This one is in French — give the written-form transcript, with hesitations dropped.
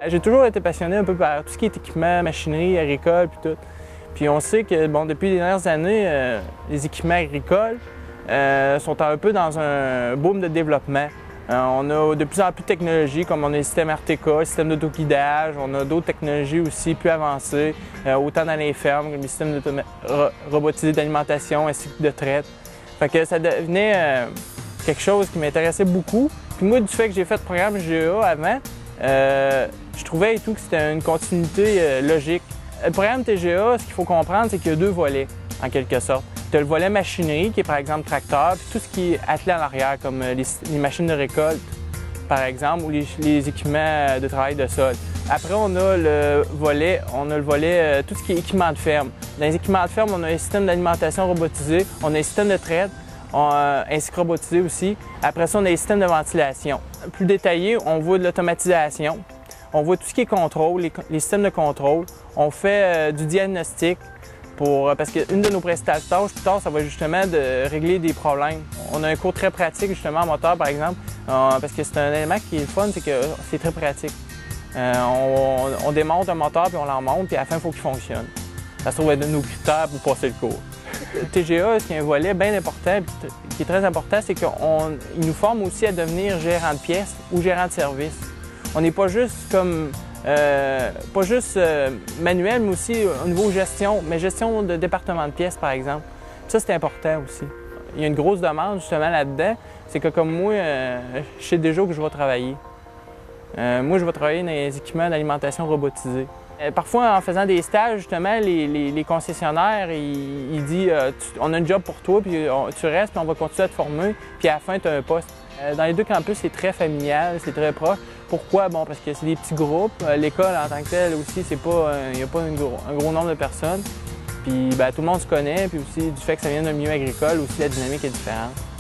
J'ai toujours été passionné un peu par tout ce qui est équipement, machinerie, agricole, puis tout. Puis on sait que, bon, depuis les dernières années, les équipements agricoles sont un peu dans un boom de développement. On a de plus en plus de technologies, comme on a les systèmes RTK, les systèmes d'autoguidage, on a d'autres technologies aussi plus avancées, autant dans les fermes, comme les systèmes robotisés d'alimentation ainsi que de traite. Fait que ça devenait quelque chose qui m'intéressait beaucoup. Puis moi, du fait que j'ai fait le programme GEA avant, je trouvais et tout que c'était une continuité logique. Le programme TGA, ce qu'il faut comprendre, c'est qu'il y a deux volets, en quelque sorte. Tu as le volet machinerie, qui est par exemple tracteur, puis tout ce qui est attelé en arrière, comme les machines de récolte, par exemple, ou les équipements de travail de sol. Après, on a le volet tout ce qui est équipement de ferme. Dans les équipements de ferme, on a un système d'alimentation robotisé, on a un système de traite, ainsi que robotisé aussi. Après ça, on a les systèmes de ventilation. Plus détaillé, on voit de l'automatisation. On voit tout ce qui est contrôle, les systèmes de contrôle. On fait du diagnostic parce qu'une de nos principales tâches plus tard, ça va justement de régler des problèmes. On a un cours très pratique justement en moteur par exemple, parce que c'est un élément qui est le fun, c'est que c'est très pratique. On démonte un moteur puis on l'emmonte puis à la fin il faut qu'il fonctionne. Ça se trouve être de nos critères pour passer le cours. Le TGA, ce qui est un volet bien important, qui est très important, c'est qu'il nous forme aussi à devenir gérant de pièces ou gérant de service. On n'est pas juste manuel, mais aussi au niveau gestion, mais gestion de département de pièces, par exemple. Ça, c'est important aussi. Il y a une grosse demande, justement, là-dedans. C'est que, comme moi, je sais déjà où je vais travailler. Moi, je vais travailler dans les équipements d'alimentation robotisés. Parfois, en faisant des stages, justement, les concessionnaires, ils disent on a un job pour toi, puis tu restes, puis on va continuer à te former, puis à la fin, tu as un poste. Dans les deux campus, c'est très familial, c'est très proche. Pourquoi? Bon, parce que c'est des petits groupes. L'école en tant que telle aussi, il n'y a pas un gros nombre de personnes. Puis tout le monde se connaît, puis aussi du fait que ça vient d'un milieu agricole, aussi la dynamique est différente.